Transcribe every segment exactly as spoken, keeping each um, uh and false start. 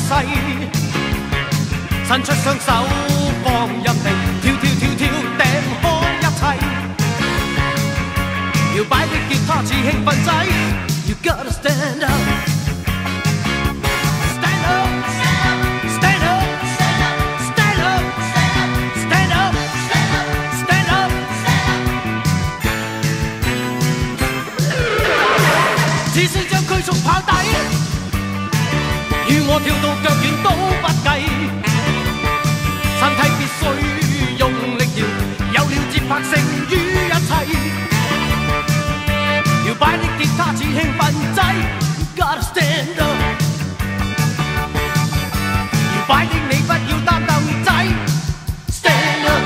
世，伸出雙手放任地跳跳跳跳掟開一切，搖擺的吉他似興奮劑 ，You gotta stand up。只需將拘束拋低，與我跳到腳軟都不計，身體必須用力搖，有了節拍勝於一切。搖擺的吉他似興奮劑 ，You gotta stand up。搖擺的你不要擔凳仔 ，stand up。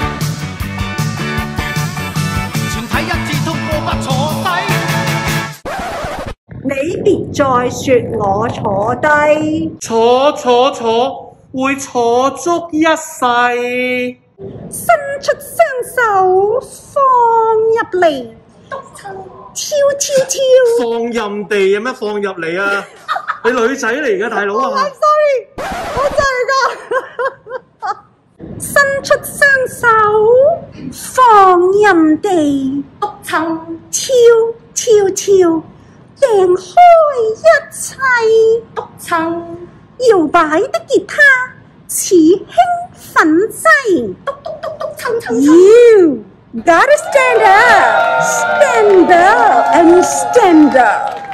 全體一致通過不坐低。 你別再說我坐低， 坐坐坐，會坐足一世。 伸出雙手放入嚟，跳跳跳。 放任地有咩放入嚟啊？你女仔嚟嘅大佬啊 ！I'm sorry， 我真係㗎。伸出雙手放任地，跳跳跳。掟開一切，篤撐搖擺的吉他似興奮劑，篤篤篤篤撐撐撐。You gotta stand up, stand up and stand up.